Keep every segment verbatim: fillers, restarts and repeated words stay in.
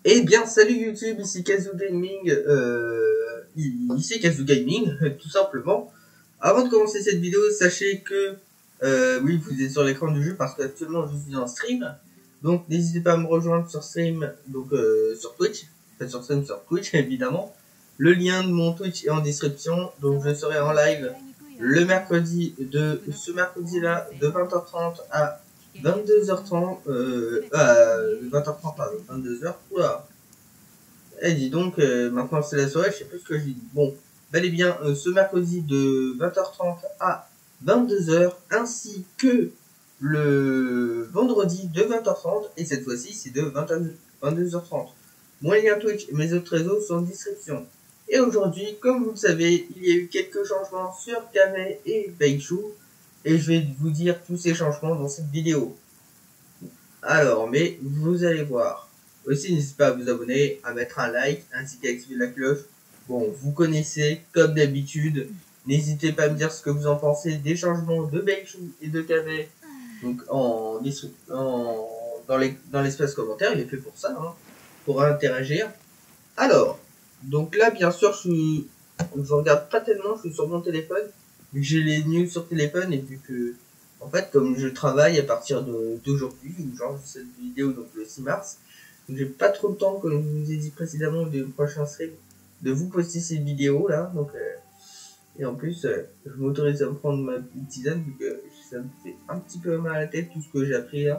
Eh bien, salut YouTube, ici Kazoo Gaming, euh, ici Kazoo Gaming, tout simplement. Avant de commencer cette vidéo, sachez que, euh, oui, vous êtes sur l'écran du jeu parce qu'actuellement je suis en stream. Donc, n'hésitez pas à me rejoindre sur stream, donc euh, sur Twitch, enfin sur stream sur Twitch évidemment. Le lien de mon Twitch est en description, donc je serai en live le mercredi de ce mercredi-là de vingt heures trente à vingt-deux heures trente, euh, euh, vingt heures trente à vingt-deux heures. Oula. Eh, dis donc, euh, maintenant c'est la soirée, je sais plus ce que je dis. Bon, bel et bien, euh, ce mercredi de vingt heures trente à vingt-deux heures, ainsi que le vendredi de vingt heures trente, et cette fois-ci c'est de vingt-deux heures trente. Mon lien Twitch et mes autres réseaux sont en description. Et aujourd'hui, comme vous le savez, il y a eu quelques changements sur Kavé et Beichou, et je vais vous dire tous ces changements dans cette vidéo. Alors, mais vous allez voir. Aussi, n'hésitez pas à vous abonner, à mettre un like, ainsi qu'à activer la cloche. Bon, vous connaissez, comme d'habitude. N'hésitez pas à me dire ce que vous en pensez des changements de Beichou et de Kavé. Donc, en, en, dans l'espace dans l'espace commentaire, il est fait pour ça, hein, pour interagir. Alors, donc là, bien sûr, je suis, je regarde pas tellement, je suis sur mon téléphone. J'ai les news sur téléphone et vu que, en fait, comme je travaille à partir d'aujourd'hui, ou genre cette vidéo, donc le six mars, j'ai pas trop le temps, comme je vous ai dit précédemment, de prochain stream, de vous poster cette vidéo là. Donc, euh, et en plus, euh, je m'autorise à prendre ma petite tisane vu que ça me fait un petit peu mal à la tête tout ce que j'ai appris là.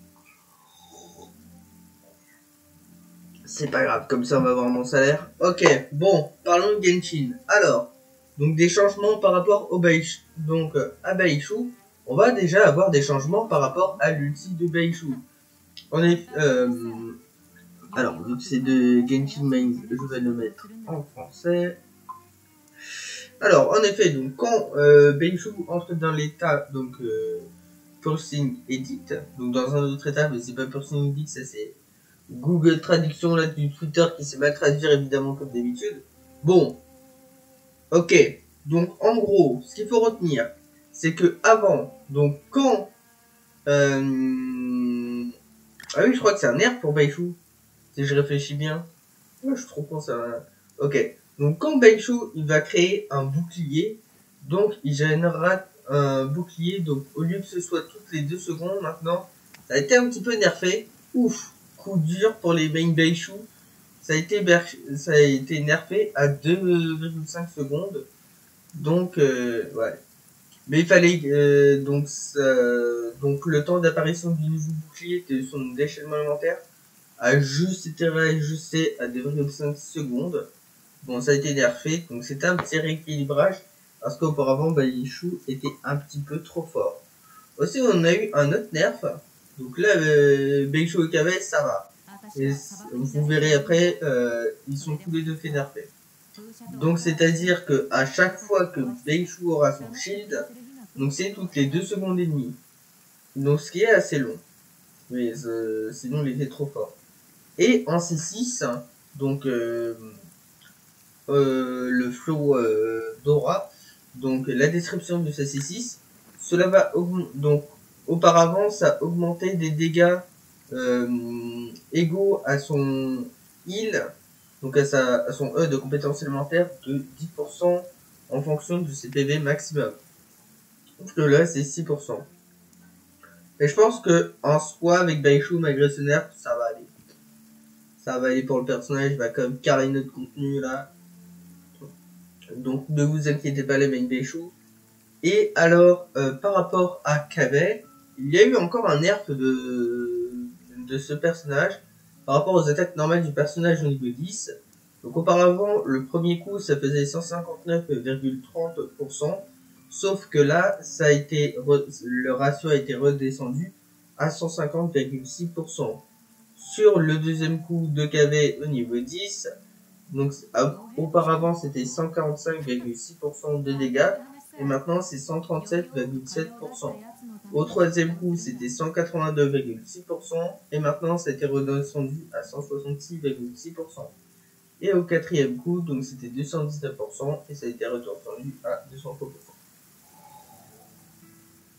C'est pas grave, comme ça on va avoir mon salaire. Ok, bon, parlons de Genshin. Alors, donc des changements par rapport au Beichou. Donc euh, à Beichou, on va déjà avoir des changements par rapport à l'ulti de Beichou. On est, euh, alors, donc c'est de Genshin Main, je vais le mettre en français. Alors, en effet, donc quand euh, Beichou entre dans l'état, donc euh, Pursing Edit, donc dans un autre état, mais c'est pas Pursing Edit, ça c'est Google Traduction là du Twitter qui sait mal traduire évidemment comme d'habitude. Bon, ok. Donc en gros, ce qu'il faut retenir, c'est que avant, donc quand, euh... ah oui, je crois que c'est un nerf pour Beichou, si je réfléchis bien. Ouais, je suis trop con ça. Ok. Donc quand Beichou il va créer un bouclier, donc il générera un bouclier. Donc au lieu que ce soit toutes les deux secondes, maintenant, ça a été un petit peu nerfé. Ouf. Coup dur pour les main Beichou, ça a été ça a été nerfé à deux virgule cinq secondes. Donc euh, ouais. Mais il fallait euh, donc ça, donc le temps d'apparition du nouveau bouclier de son déchaînement élémentaire a juste été réajusté à deux virgule cinq secondes. Bon, ça a été nerfé, donc c'était un petit rééquilibrage parce qu'auparavant Beichou était un petit peu trop fort. Aussi, on a eu un autre nerf. Donc là, euh, Beichou et Kavé, ça va. Et vous verrez après, euh, ils sont tous les deux fait nerfer. Donc c'est-à-dire que à chaque fois que Beichou aura son shield, donc c'est toutes les deux secondes et demie. Donc ce qui est assez long. Mais euh, sinon il était trop fort. Et en C six, donc euh, euh, le flow euh, Dora, donc la description de ce C six, cela va donc auparavant ça augmentait des dégâts euh, égaux à son heal, donc à, sa, à son E de compétence élémentaire de dix pour cent en fonction de ses P V maximum. Sauf que là c'est six pour cent. Et je pense que en soi avec Beichou malgré ce nerf ça va aller. Ça va aller pour le personnage, il va quand même carrer notre contenu là. Donc ne vous inquiétez pas les main Beichou. Et alors euh, par rapport à Kavé, il y a eu encore un nerf de, de ce personnage par rapport aux attaques normales du personnage au niveau dix. Donc auparavant le premier coup ça faisait cent cinquante-neuf virgule trente pour cent, sauf que là ça a été le ratio a été redescendu à cent cinquante virgule six pour cent. Sur le deuxième coup de Kavé au niveau dix, donc auparavant c'était cent quarante-cinq virgule six pour cent de dégâts et maintenant c'est cent trente-sept virgule sept pour cent. Au troisième coup c'était cent quatre-vingt-deux virgule six pour cent et maintenant ça a été redescendu à cent soixante-six virgule six pour cent. Et au quatrième coup donc c'était deux cent dix-neuf pour cent et ça a été redescendu à deux cent trois pour cent.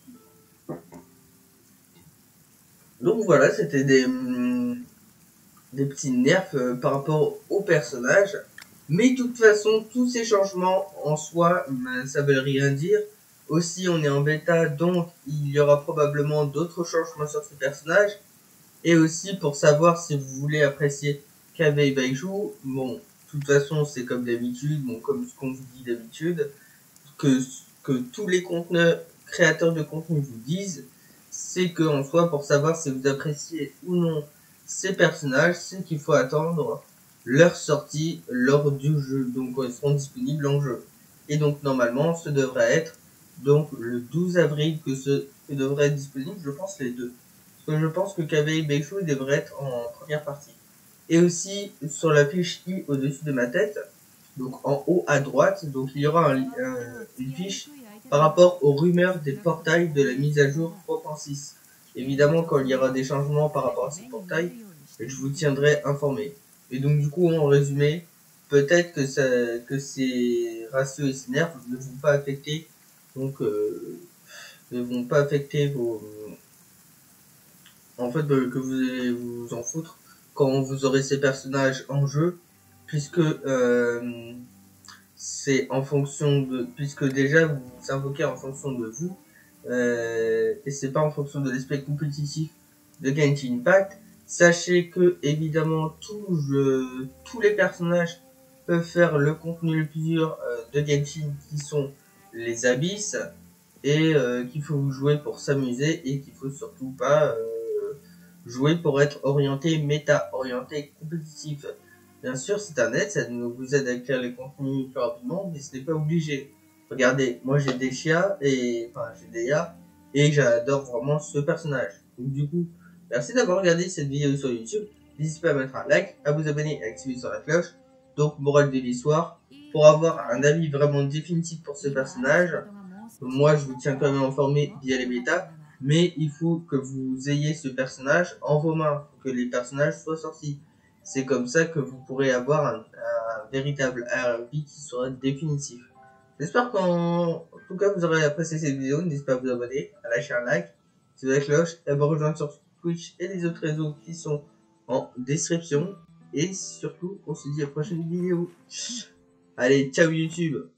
Donc voilà, c'était des des petits nerfs euh, par rapport au personnage. Mais de toute façon, tous ces changements en soi, ben, ça veut rien dire. Aussi, on est en bêta, donc il y aura probablement d'autres changements sur ces personnages. Et aussi, pour savoir si vous voulez apprécier Kavei Baishou, bon, de toute façon, c'est comme d'habitude, bon, comme ce qu'on vous dit d'habitude, que, que tous les conteneurs, créateurs de contenu vous disent, c'est que en soi, pour savoir si vous appréciez ou non ces personnages, c'est qu'il faut attendre leur sortie lors du jeu. Donc, ils seront disponibles en jeu. Et donc, normalement, ce devrait être donc le douze avril que ce que devrait être disponible, je pense, les deux. Parce que je pense que Kavei Baishou devrait être en première partie. Et aussi, sur la fiche I au-dessus de ma tête, donc en haut à droite, donc il y aura un, un, une fiche par rapport aux rumeurs des portails de la mise à jour trois point six. Évidemment, quand il y aura des changements par rapport à ces portails, je vous tiendrai informé. Et donc du coup, en résumé, peut-être que, ça, que ces ratios et ces nerfs ne vont pas affecter, donc euh, ne vont pas affecter vos, en fait, que vous allez vous en foutre quand vous aurez ces personnages en jeu, puisque euh, c'est en fonction de, puisque déjà vous invoquez en fonction de vous, euh, et c'est pas en fonction de l'aspect compétitif de Genshin Impact. Sachez que évidemment tous, je, tous les personnages peuvent faire le contenu le plus dur euh, de Genshin, qui sont les abysses, et euh, qu'il faut jouer pour s'amuser et qu'il faut surtout pas euh, jouer pour être orienté méta, orienté compétitif. Bien sûr, c'est un aide, ça vous aide à écrire les contenus plus rapidement, mais ce n'est pas obligé. Regardez, moi j'ai des chiens, et enfin j'ai des yas, et j'adore vraiment ce personnage. Donc du coup, merci d'avoir regardé cette vidéo sur YouTube. N'hésitez pas à mettre un like, à vous abonner et à activer sur la cloche. Donc, morale de l'histoire, pour avoir un avis vraiment définitif pour ce personnage, moi je vous tiens quand même informé via les bêtas, mais il faut que vous ayez ce personnage en vos mains, que les personnages soient sortis. C'est comme ça que vous pourrez avoir un, un véritable avis qui sera définitif. J'espère qu'en tout cas vous aurez apprécié cette vidéo. N'hésitez pas à vous abonner, à lâcher un like, activer la cloche, et à me rejoindre sur Twitch et les autres réseaux qui sont en description. Et surtout, on se dit à la prochaine vidéo. Allez, ciao YouTube!